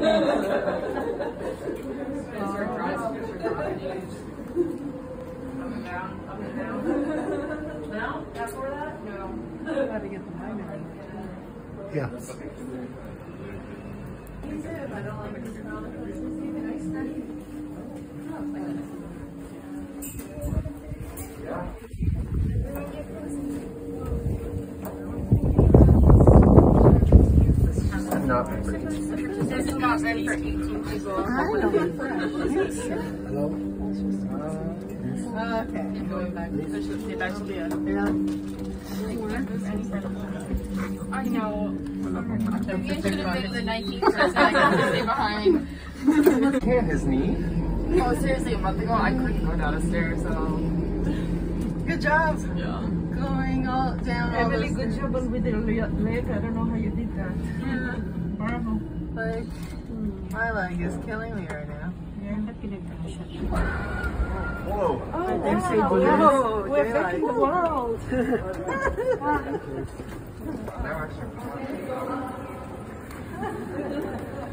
Yeah. Not ready. This is not ready for 18 people. Hello? Okay. Going back. I know. Maybe I should have been the 19th person I got to stay behind. Can't his knee? Oh, seriously, a month ago I couldn't go down a stair, so. Good job. Yeah. Going all down all Emily, those good stairs. job with your leg. I don't know how you did that. Yeah. Bravo. Like, my leg is killing me right now. Whoa. Oh, They're wow. saying, Wow. "Whoa, We're they're affecting like- the world. Now I should.